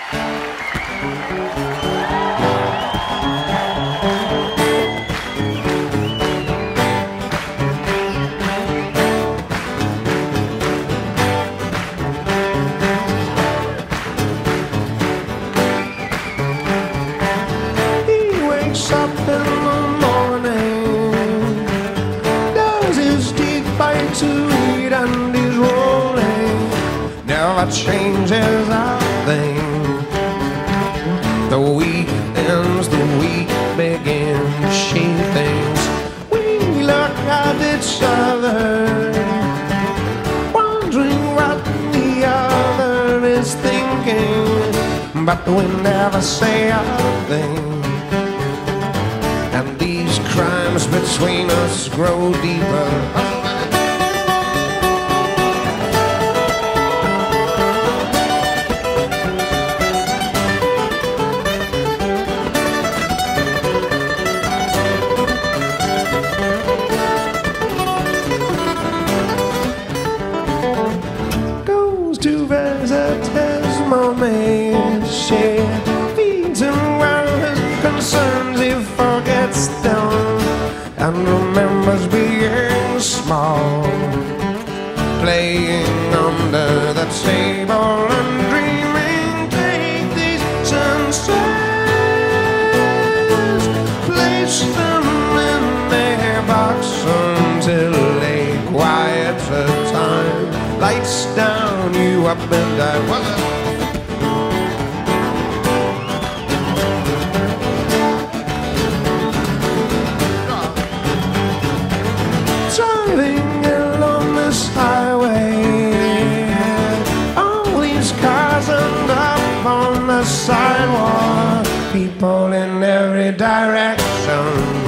Up in the morning, does his teeth bite to eat and he's rolling, never changes a thing. The week ends, the week begins, she thinks. We look at each other, wondering what the other is thinking, but we never say a thing. And these crimes between us grow deeper. Goes to visit his mommy. She feeds him while his concerns he forgets them and remembers being small, playing under the table and dreaming. Take these sunsets, place them in their box until they quiet the time. Lights down, you up and down. Driving along this highway, all these cars and up on the sidewalk, people in every direction.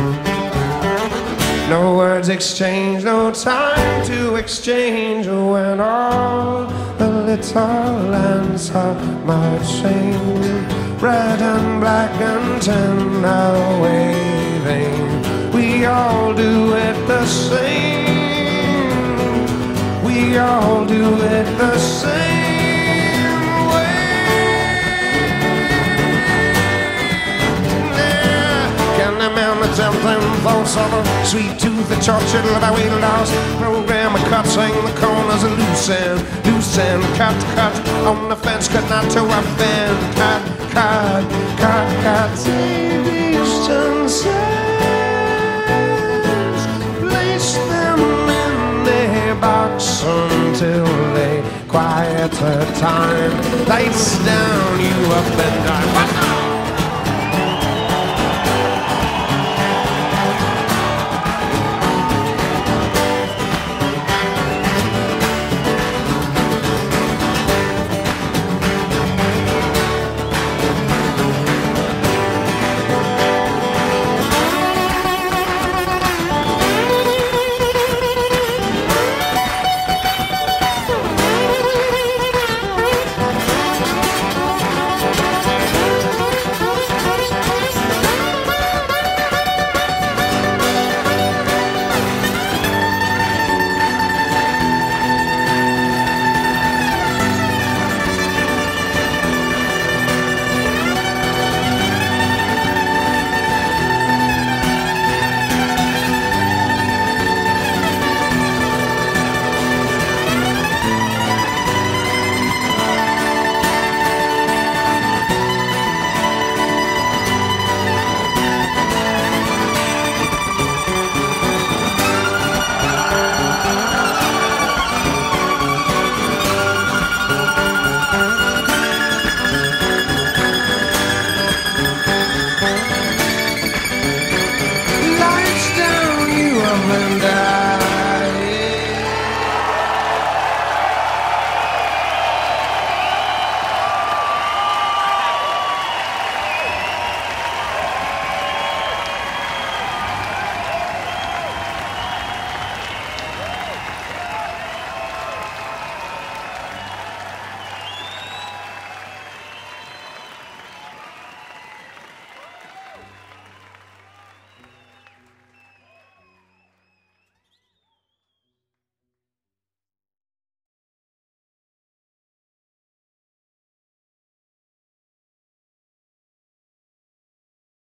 No words exchanged, no time to exchange when all the little lands are marching, red and black and tan are waving. We all do it the same. We all do it the same way. Yeah. Can the man the tempting thoughts of a sweet tooth, the tortured love I waited house program, a cut, saying the corners are loose and cut on the fence, cut not to offend. Cut, save these sunsets. Box until they quiet the time. Lights down, you up and down.